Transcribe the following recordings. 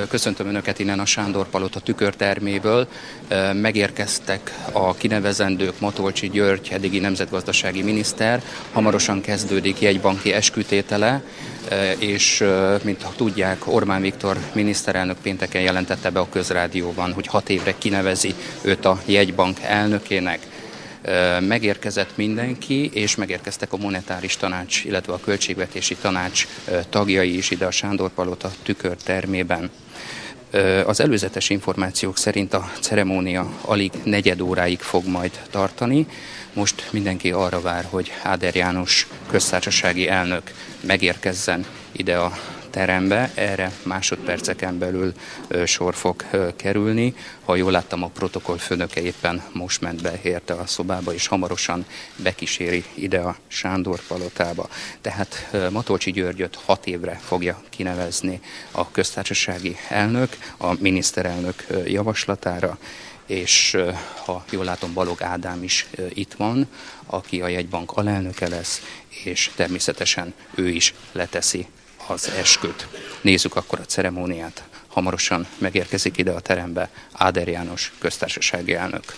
Köszöntöm Önöket innen a Sándor Palota tükörterméből. Megérkeztek a kinevezendők, Matolcsy György, eddigi nemzetgazdasági miniszter. Hamarosan kezdődik jegybanki eskütétele, és mint tudják, Orbán Viktor miniszterelnök pénteken jelentette be a közrádióban, hogy 6 évre kinevezi őt a jegybank elnökének. Megérkezett mindenki, és megérkeztek a monetáris tanács, illetve a költségvetési tanács tagjai is ide a Sándor Palota tükörtermében. Az előzetes információk szerint a ceremónia alig negyed óráig fog majd tartani. Most mindenki arra vár, hogy Áder János köztársasági elnök megérkezzen ide a terembe, erre másodperceken belül sor fog kerülni. Ha jól láttam, a protokoll főnöke éppen most ment be, érte a szobába, és hamarosan bekíséri ide a Sándor Palotába. Tehát Matolcsy Györgyöt 6 évre fogja kinevezni a köztársasági elnök, a miniszterelnök javaslatára, és ha jól látom, Balogh Ádám is itt van, aki a jegybank alelnöke lesz, és természetesen ő is leteszi az esküt. Nézzük akkor a ceremóniát. Hamarosan megérkezik ide a terembe Áder János köztársasági elnök.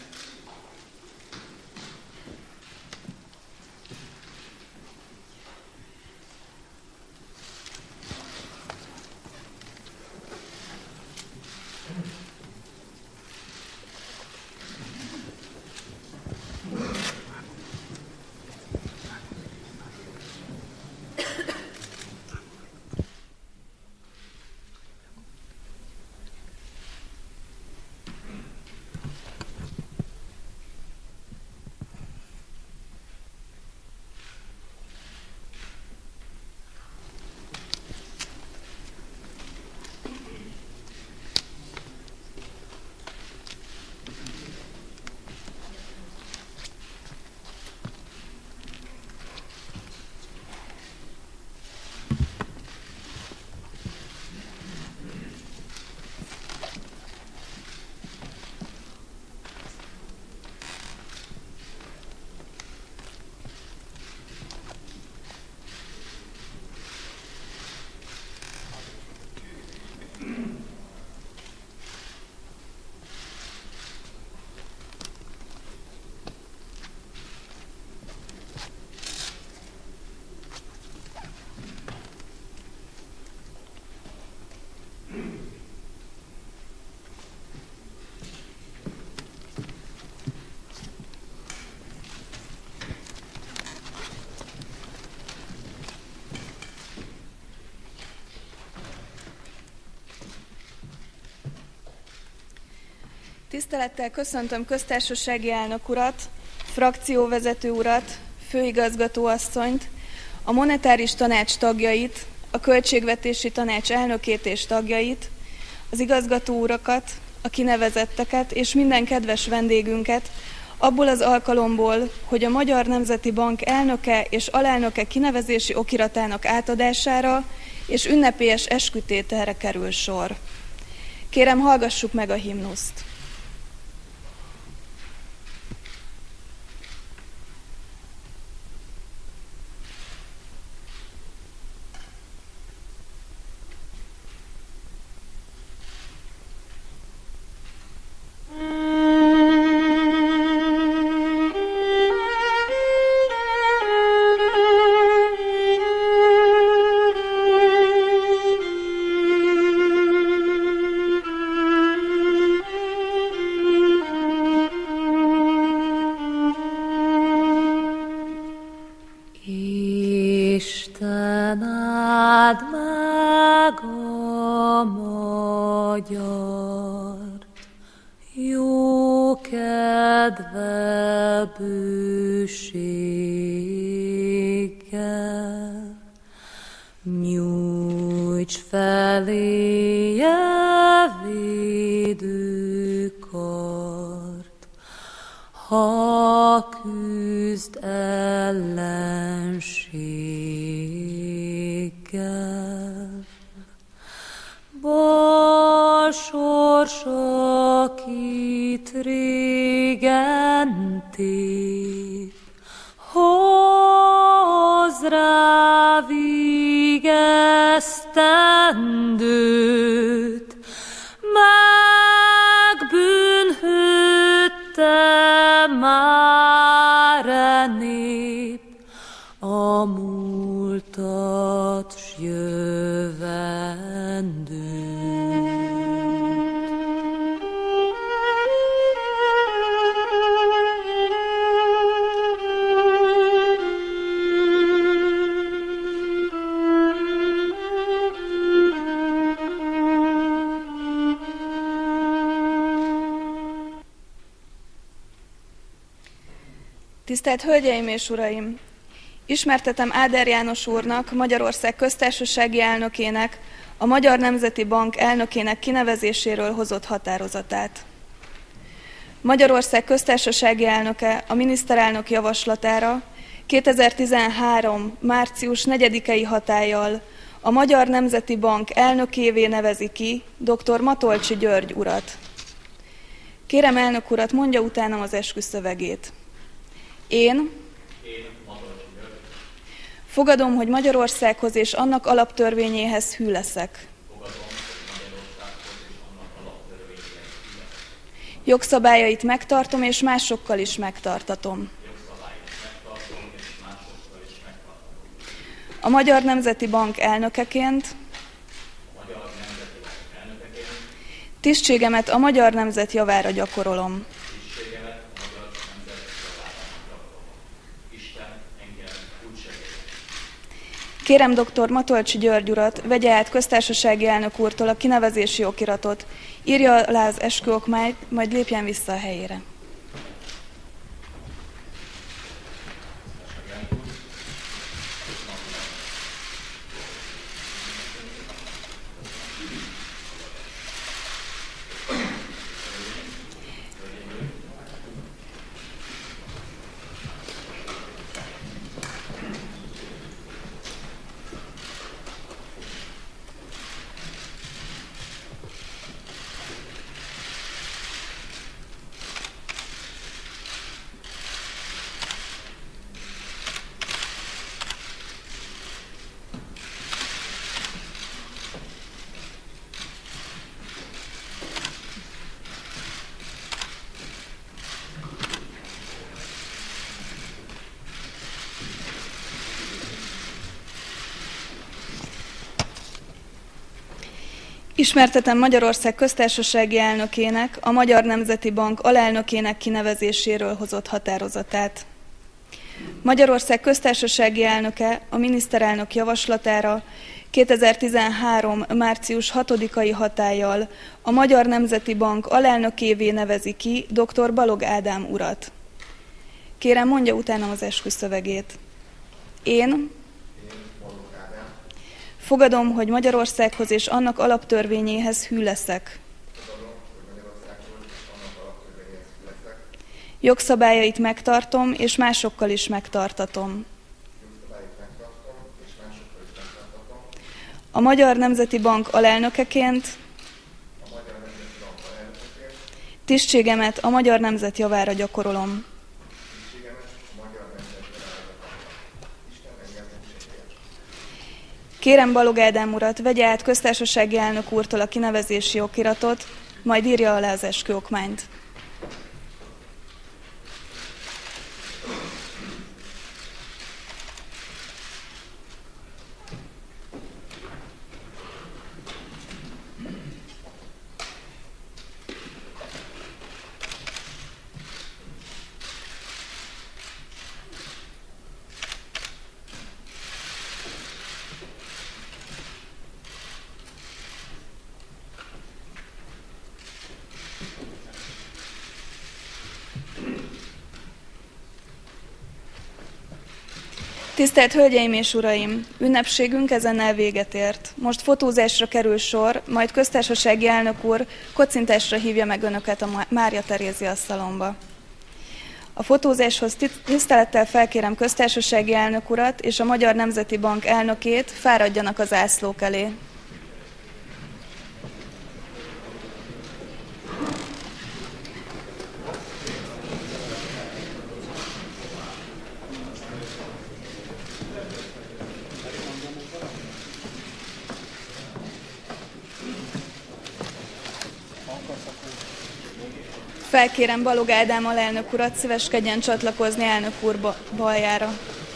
Tisztelettel köszöntöm köztársasági elnök urat, frakcióvezető urat, főigazgató asszonyt, a monetáris tanács tagjait, a költségvetési tanács elnökét és tagjait, az igazgató urakat, a kinevezetteket és minden kedves vendégünket abból az alkalomból, hogy a Magyar Nemzeti Bank elnöke és alelnöke kinevezési okiratának átadására és ünnepélyes eskütételre kerül sor. Kérem, hallgassuk meg a himnuszt. Isten áld meg a magyart, jó kedve bőséggel, nyújts feléje védőkart, ha küzd ellenséggel. Bal sorsak régen tép, hoz rá vigesztel esztendőt, megbűnhődte már a nép a múltat s jövendőt. Tisztelt Hölgyeim és Uraim! Ismertetem Áder János úrnak, Magyarország köztársasági elnökének, a Magyar Nemzeti Bank elnökének kinevezéséről hozott határozatát. Magyarország köztársasági elnöke a miniszterelnök javaslatára 2013. március 4-i hatállyal a Magyar Nemzeti Bank elnökévé nevezi ki dr. Matolcsy György urat. Kérem elnök urat, mondja utánam az esküszövegét. Én fogadom, hogy Magyarországhoz és annak alaptörvényéhez hű leszek. Jogszabályait megtartom és másokkal is megtartatom. A Magyar Nemzeti Bank elnökeként tisztségemet a magyar nemzet javára gyakorolom. Kérem dr. Matolcsy György urat, vegye át köztársasági elnök úrtól a kinevezési okiratot, írja alá az esküokmányt, majd lépjen vissza a helyére. Ismertetem Magyarország köztársasági elnökének, a Magyar Nemzeti Bank alelnökének kinevezéséről hozott határozatát. Magyarország köztársasági elnöke a miniszterelnök javaslatára 2013. március 6-ai hatállyal a Magyar Nemzeti Bank alelnökévé nevezi ki dr. Balogh Ádám urat. Kérem, mondja utánam az esküszövegét. Én fogadom, hogy Magyarországhoz és annak alaptörvényéhez hű leszek. Jogszabályait megtartom, és másokkal is megtartatom. A Magyar Nemzeti Bank alelnökeként tisztségemet a magyar nemzet javára gyakorolom. Kérem Balogh Ádám urat, vegye át köztársasági elnök úrtól a kinevezési okiratot, majd írja alá az esküokmányt. Tisztelt Hölgyeim és Uraim! Ünnepségünk ezennel véget ért. Most fotózásra kerül sor, majd köztársasági elnök úr kocintásra hívja meg Önöket a Mária Terézia szalomba. A fotózáshoz tisztelettel felkérem köztársasági elnök urat és a Magyar Nemzeti Bank elnökét, fáradjanak az zászlók elé. Felkérem Balog Ádám alelnök urat, szíveskedjen csatlakozni elnök úr baljára.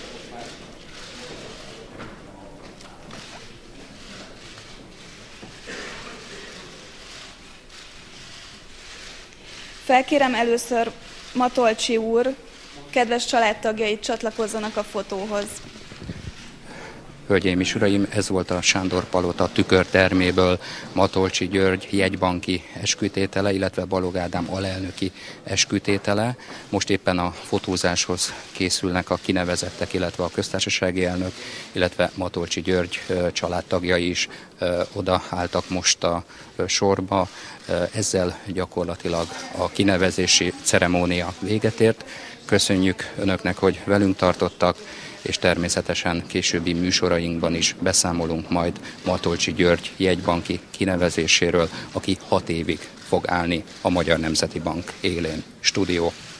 Felkérem először Matolcsi úr, kedves családtagjait csatlakozzanak a fotóhoz. Hölgyeim és uraim, ez volt a Sándor Palota tükörterméből Matolcsi György jegybanki eskütétele, illetve Balog Ádám alelnöki eskütétele. Most éppen a fotózáshoz készülnek a kinevezettek, illetve a köztársasági elnök, illetve Matolcsi György családtagjai is odaálltak most a sorba. Ezzel gyakorlatilag a kinevezési ceremónia véget ért. Köszönjük önöknek, hogy velünk tartottak, és természetesen későbbi műsorainkban is beszámolunk majd Matolcsi György jegybanki kinevezéséről, aki 6 évig fog állni a Magyar Nemzeti Bank élén. Stúdió.